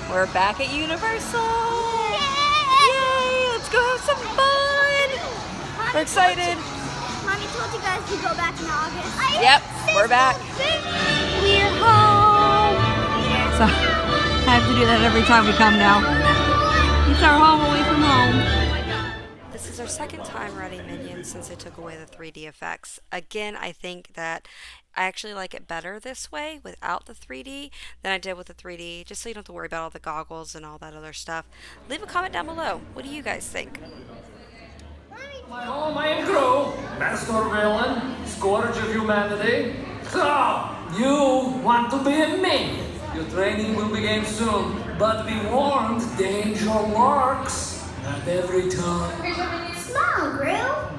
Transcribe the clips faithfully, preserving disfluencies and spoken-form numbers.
We're back at Universal! Yay! Yay! Let's go have some fun! Mommy We're excited! Told you, Mommy told you guys to go back in August. Yep, we're back. We're home! So, I have to do that every time we come now. It's our home away from home. This is our second time riding Minions since they took away the three D effects. Again, I think that I actually like it better this way without the three D than I did with the three D, just so you don't have to worry about all the goggles and all that other stuff. Leave a comment down below. What do you guys think? My home, my crew, master villain, scourge of humanity. So, you want to be a minion. Your training will begin soon, but be warned, danger lurks. Not every time. Smile, Gru.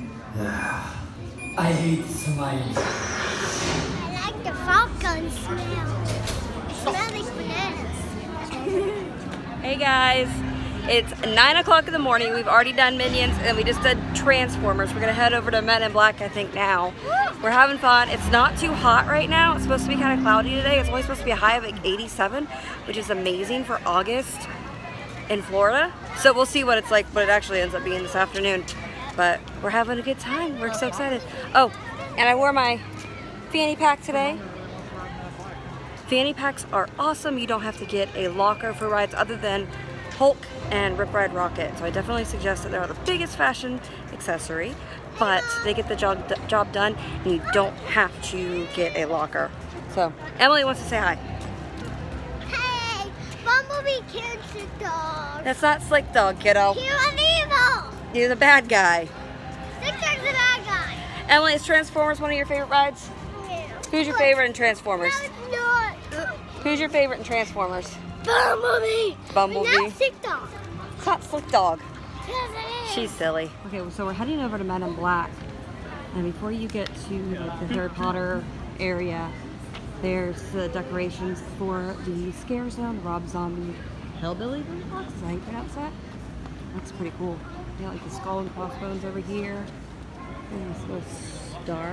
I hate smiling. I like the falcon smell. It smells like bananas. Hey guys, it's nine o'clock in the morning. We've already done Minions and we just did Transformers. We're gonna head over to Men in Black, I think now. We're having fun. It's not too hot right now. It's supposed to be kind of cloudy today. It's only supposed to be a high of like eighty-seven, which is amazing for August in Florida. So we'll see what it's like, what it actually ends up being this afternoon. But we're having a good time. We're so excited. Oh, and I wore my fanny pack today. Fanny packs are awesome. You don't have to get a locker for rides other than Hulk and Rip Ride Rocket. So I definitely suggest that they're not the biggest fashion accessory, but they get the job, job done and you don't have to get a locker. So Emily wants to say hi. Hey, Bumblebee can't Slick Dog. That's not Slick Dog, kiddo. He was evil. You're the bad guy. Slick Dog's the bad guy. Emily, is Transformers one of your favorite rides? Yeah. Who's your favorite in Transformers? No, it's not. Who's your favorite in Transformers? Bumblebee. Bumblebee. But not Slick Dog. It's not Slick Dog. Yes, it is. She's silly. Okay, so we're heading over to Men in Black. And before you get to like, the Harry Potter area, there's the decorations for the Scare Zone, Rob Zombie Hellbilly box. Is that how you pronounce that? That's pretty cool. You got like the skull and crossbones over here. And this little star.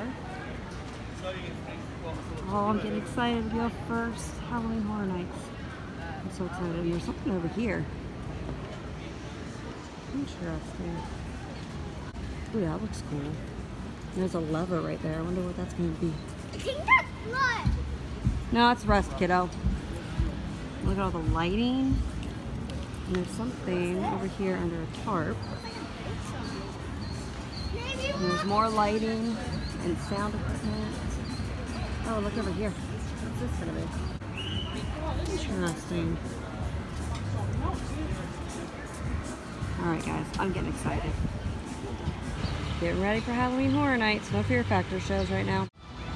Oh, I'm getting excited to go first. Halloween Horror Nights. I'm so excited. And there's something over here. Interesting. Ooh, that looks cool. There's a lever right there. I wonder what that's going to be. I think that's blood. No, it's rust, kiddo. Look at all the lighting. And there's something over here under a tarp. And there's more lighting and sound equipment. Oh, look over here. What's this going to be? Interesting. Alright guys, I'm getting excited. Getting ready for Halloween Horror Nights. No Fear Factor shows right now.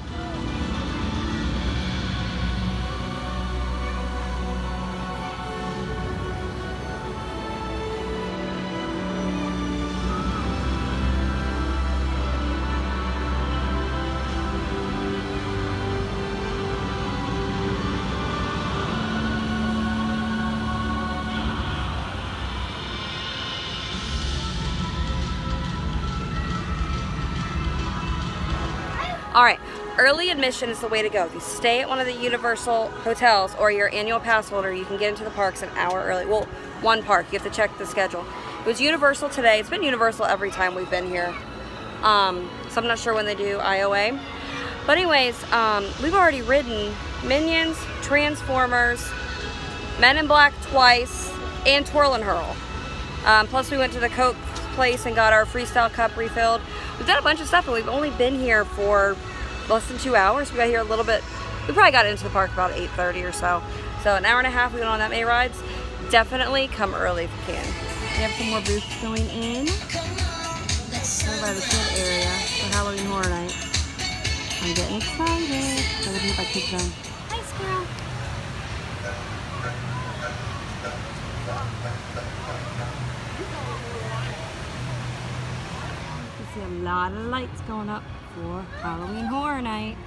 Alright, early admission is the way to go. If you stay at one of the Universal hotels or you're an annual pass holder, you can get into the parks an hour early. Well, one park. You have to check the schedule. It was Universal today. It's been Universal every time we've been here. Um, so I'm not sure when they do I O A. But anyways, um, we've already ridden Minions, Transformers, Men in Black twice, and Twirl and Hurl. Um, plus we went to the Coke place and got our Freestyle Cup refilled. We've done a bunch of stuff, and we've only been here for less than two hours. We got here a little bit. We probably got into the park about eight thirty or so. So an hour and a half. We went on that many rides. Definitely come early if you can. We have some more booths going in. Over by the kid area for Halloween Horror Nights. I'm getting excited. I'm gonna be my kids zone. Hi, squirrel. See a lot of lights going up for Halloween Horror Nights.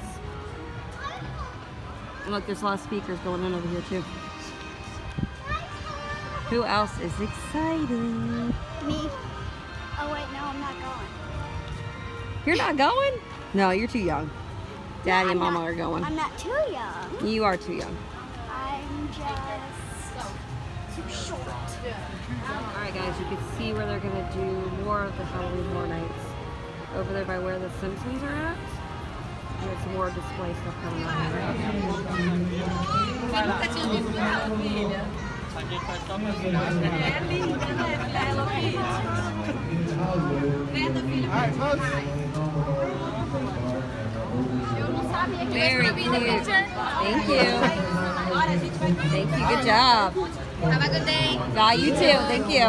And look, there's a lot of speakers going in over here too. Who else is excited? Me. Oh wait, no, I'm not going. You're not going? No, you're too young. Daddy No, and Mama not, are going. I'm not too young. You are too young. I'm just Alright guys, you can see where they're going to do more of the Halloween Horror Nights. Over there by where the Simpsons are at. There's more display stuff coming on here. Very cute. Thank you. Thank you. Good job. Have a good day. Bye, you too. Thank you.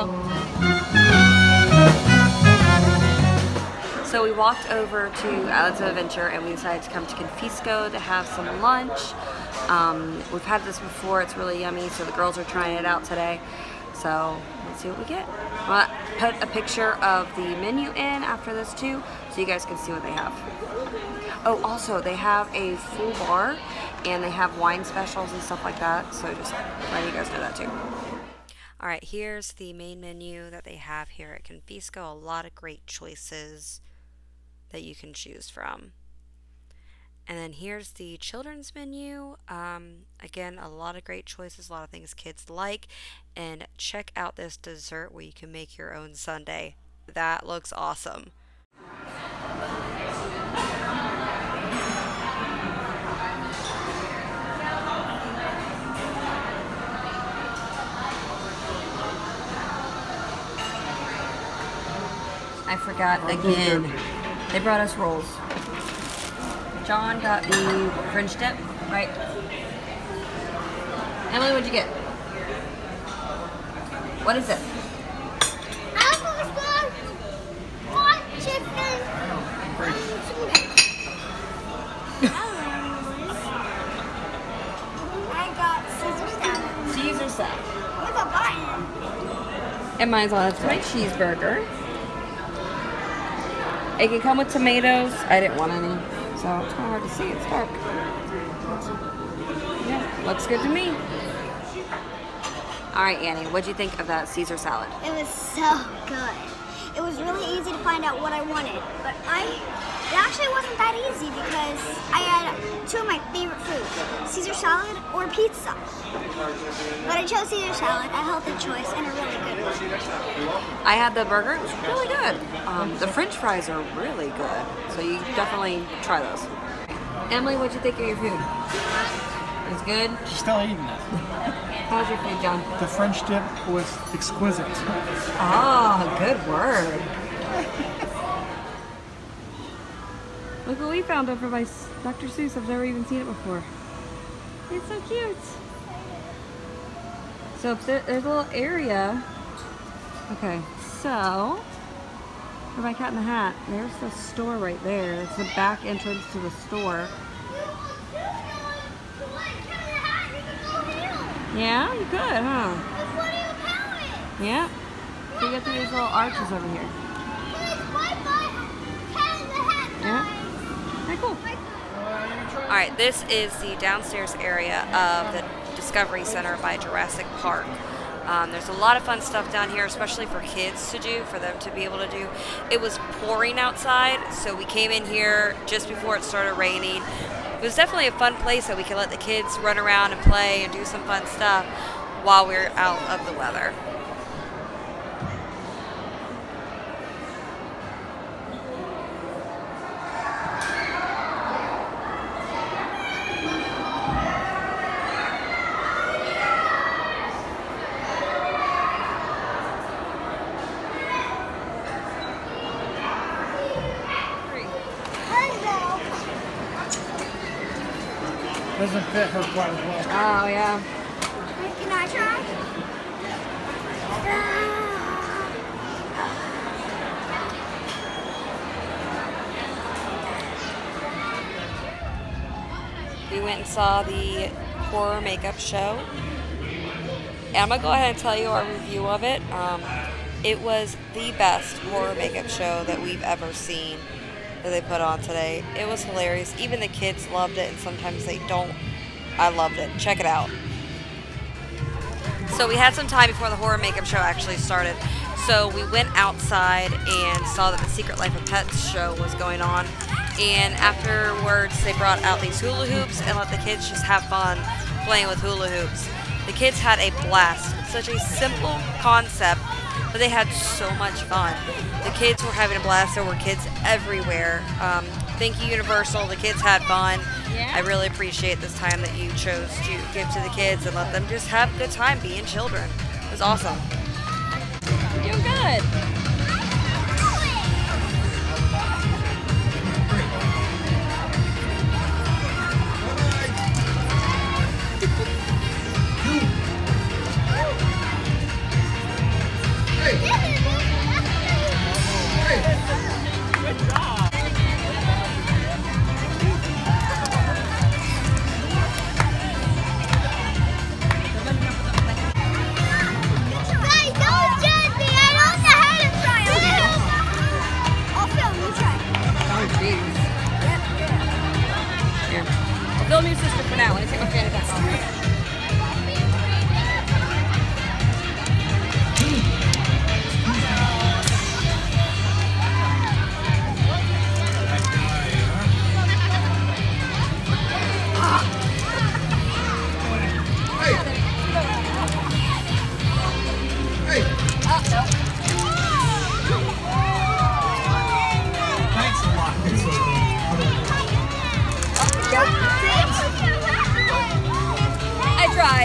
So we walked over to Islands of Adventure and we decided to come to Confisco to have some lunch. Um, we've had this before, it's really yummy, so the girls are trying it out today. So let's see what we get. I'll put a picture of the menu in after this too, so you guys can see what they have. Oh, also they have a full bar and they have wine specials and stuff like that, so just letting you guys know that too. Alright, here's the main menu that they have here at Confisco. A lot of great choices that you can choose from. And then here's the children's menu. Um, again, a lot of great choices, a lot of things kids like. And check out this dessert where you can make your own sundae. That looks awesome. I forgot again. They brought us rolls. John got the French dip, right? Emily, what'd you get? What is it? Apples, hot chicken. I got Caesar salad. Caesar salad. With a bun. And mine's on its my cheeseburger. It can come with tomatoes. I didn't want any, so it's kind of hard to see. It's dark. Yeah, looks good to me. All right, Annie, what'd you think of that Caesar salad? It was so good. It was really easy to find out what I wanted, but I, it actually wasn't that easy because I had two of my favorite foods, Caesar salad or pizza. But I chose Caesar salad, a healthy choice, and a really good one. I had the burger. It was really good. Um, the French fries are really good, so you definitely try those. Emily, what'd you think of your food? It was good? She's still eating it. How's your food, John? The French dip was exquisite. Oh, good word. Look what we found over by Doctor Seuss. I've never even seen it before. It's so cute. So if there, there's a little area. Okay, so for my Cat in the Hat, there's the store right there. It's the back entrance to the store. Yeah, you could, huh? Yeah. So you get through these little arches over here. Yeah. Very cool. Alright, this is the downstairs area of the Discovery Center by Jurassic Park. Um, there's a lot of fun stuff down here, especially for kids to do, for them to be able to do. It was pouring outside, so we came in here just before it started raining. It was definitely a fun place that we could let the kids run around and play and do some fun stuff while we we're out of the weather. Doesn't fit her quite as well. Oh, yeah. Can I try? We went and saw the horror makeup show. And I'm going to go ahead and tell you our review of it. Um, it was the best horror makeup show that we've ever seen that they put on today. It was hilarious. Even the kids loved it, and sometimes they don't. I loved it. Check it out. So we had some time before the horror makeup show actually started. So we went outside and saw that the Secret Life of Pets show was going on. And afterwards, they brought out these hula hoops and let the kids just have fun playing with hula hoops. The kids had a blast. Such a simple concept, but they had so much fun. The kids were having a blast. There were kids everywhere. Um, thank you, Universal. The kids had fun. Yeah. I really appreciate this time that you chose to give to the kids and let them just have a good time being children. It was awesome. You're doing good. Film your sister for now. Let me take my fanny back off. I tried.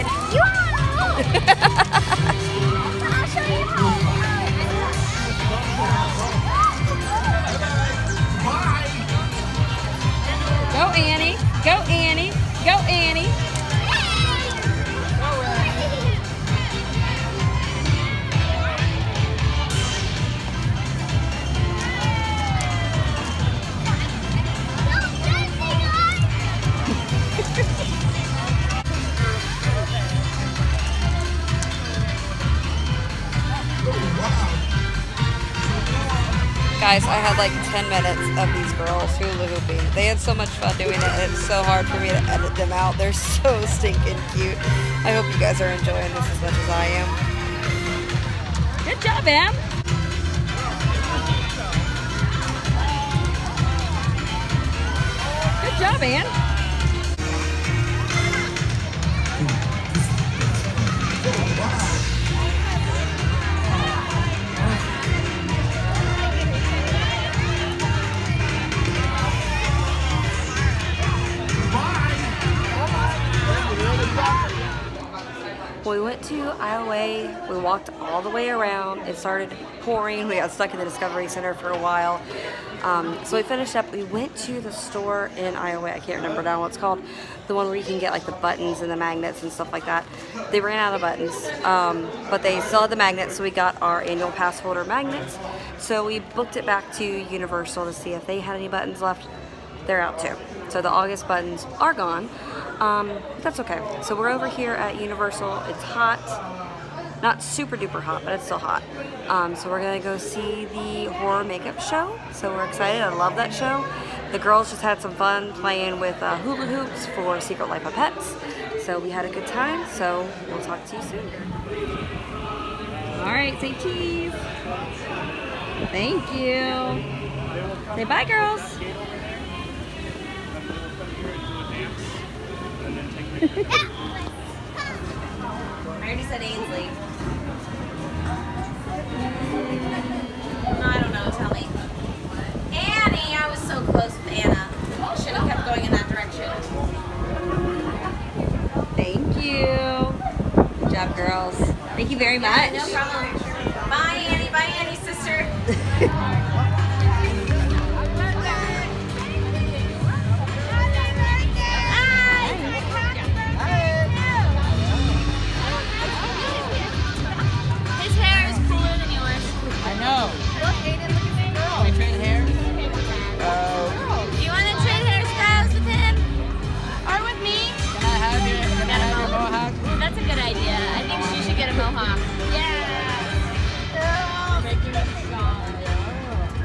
Go Annie. Go Annie. Go Annie. Guys, I had like ten minutes of these girls hula hooping. They had so much fun doing it, and it's so hard for me to edit them out. They're so stinking cute. I hope you guys are enjoying this as much as I am. Good job, Em. Good job, Ann. We went to Iowa, we walked all the way around, it started pouring, we got stuck in the Discovery Center for a while. Um, so we finished up, we went to the store in Iowa, I can't remember now what it's called, the one where you can get like the buttons and the magnets and stuff like that. They ran out of buttons, um, but they still had the magnets, so we got our annual pass holder magnets. So we booked it back to Universal to see if they had any buttons left. They're out too. So the August buttons are gone. Um, that's okay. So we're over here at Universal. It's hot. Not super duper hot, but it's still hot. Um, so we're gonna go see the horror makeup show. So we're excited. I love that show. The girls just had some fun playing with uh, hula hoops for Secret Life of Pets. So we had a good time. So we'll talk to you soon. All right, say cheese. Thank you. Say bye, girls. I already said Ainsley. No, I don't know. Tell me. Annie, I was so close with Anna. Should have kept going in that direction. Thank you. Good job, girls. Thank you very much. Yeah, no problem. Bye, Annie. Bye, Annie, sister. Mohawk. Yeah.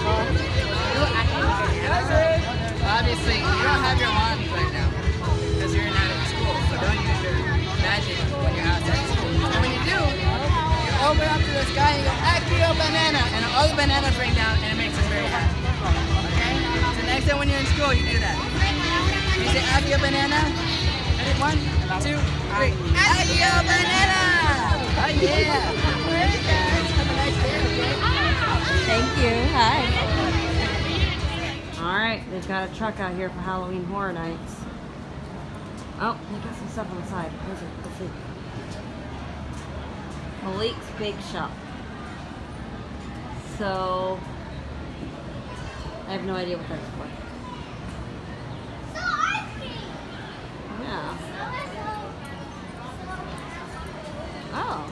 Obviously, you don't have your wands right now because you're not in school, so don't use your magic when you're outside school. And when you do, you open up to the sky and you go, Accio banana, and all the bananas rain down, and it makes us very happy. Okay? So next time when you're in school, you do that. You say Accio banana. Ready? One, two, three. Accio banana! Oh yeah! Alright guys, have a nice day, okay? Thank you. Hi. Alright, they've got a truck out here for Halloween Horror Nights. Oh, they got some stuff on the side. Where's it? Let's see. Malik's Bake Shop. So, I have no idea what that's for. Yeah. Oh.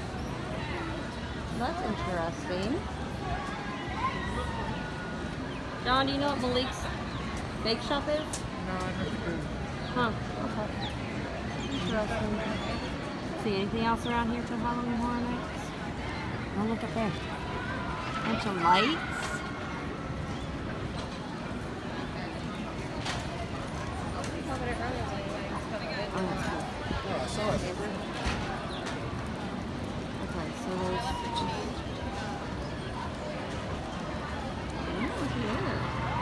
That's interesting. John, do you know what Malik's Bake Shop is? No, I don't think Huh, okay. Interesting. See anything else around here for Halloween Horror Nights? Oh, look up there. Bunch of lights. Oh, that's cool. Oh, I saw it. Okay, so there's just... Oh, look at that.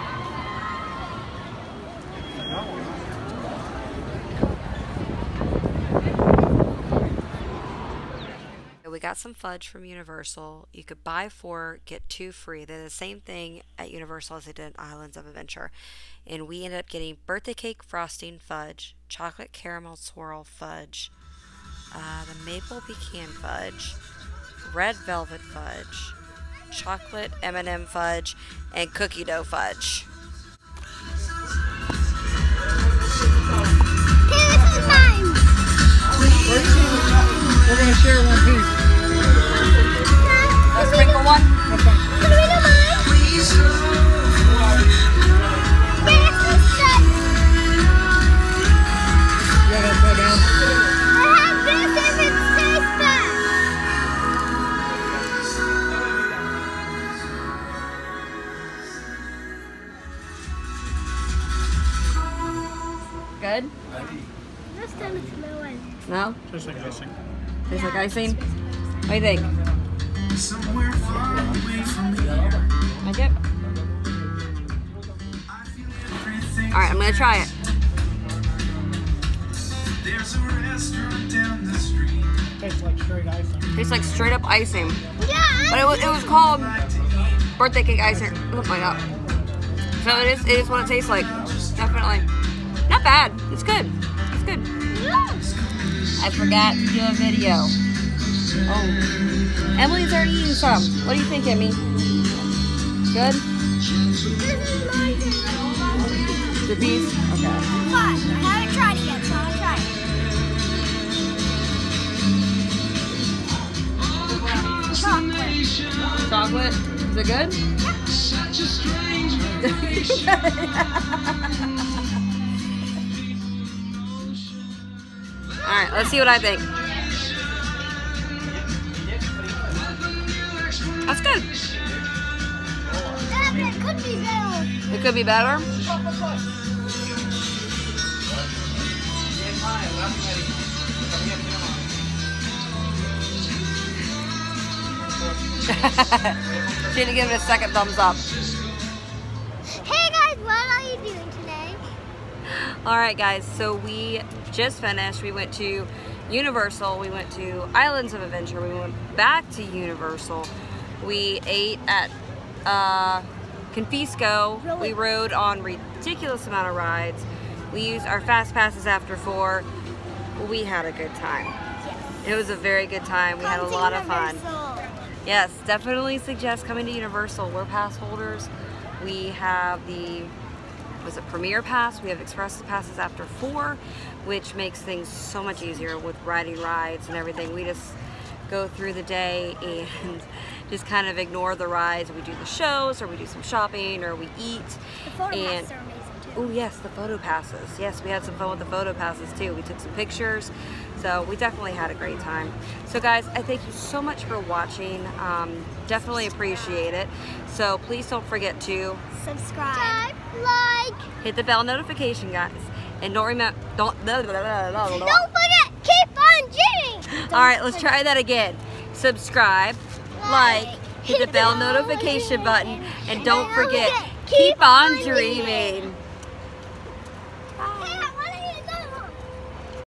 We got some fudge from Universal. You could buy four, get two free. They're the same thing at Universal as they did at Islands of Adventure. And we ended up getting birthday cake frosting fudge, chocolate caramel swirl fudge, uh, the maple pecan fudge, red velvet fudge, chocolate M and M fudge, and cookie dough fudge. Okay, this is mine. We're going to share one piece. A sprinkle one? That's fine. Can we do mine? Yeah, it's this stuff. Yeah, that's right down. I have this if it stays back. Good? This time it's my one. No? Just like icing. Tastes like icing? What do you think? Somewhere far away from here. Like it? Alright, I'm gonna try it. There's a restaurant down the street. Tastes like straight icing. Tastes like straight up icing. Yeah. But it was, it was called birthday cake icing. Oh my god. So it is, it is what it tastes like. Definitely. Not bad. It's good. It's good. I forgot to do a video. Oh. Emily's already eaten some. What do you think, Emmy? Good? This is mine. The piece? Okay. Fine. I haven't tried it yet, so I'll try it. Chocolate. Chocolate? Is it good? Alright, let's see what I think. That's good. Yeah, but it could be better. It could be better. She had to give it a second thumbs up. Hey guys, what are you doing today? Alright guys, so we just finished. We went to Universal, we went to Islands of Adventure, we went back to Universal. We ate at uh, Confisco. Really? We rode on ridiculous amount of rides. We used our fast passes after four. We had a good time. Yes. It was a very good time. We had a Come to lot of fun. Universal. Yes, definitely suggest coming to Universal. We're pass holders. We have the, was it Premier Pass? We have Express Passes after four, which makes things so much easier with riding rides and everything. We just go through the day and just kind of ignore the rides. We do the shows, or we do some shopping, or we eat. The photo and passes are amazing too. oh yes, the photo passes. Yes, we had some fun with the photo passes too. We took some pictures. So we definitely had a great time. So guys, I thank you so much for watching. Um, definitely appreciate it. So please don't forget to Subscribe, like, hit the bell notification, guys. And don't remember, don't, don't forget, keep on dreaming. All right, let's try that again. Subscribe, like, hit the bell notification button, and don't forget, keep on dreaming.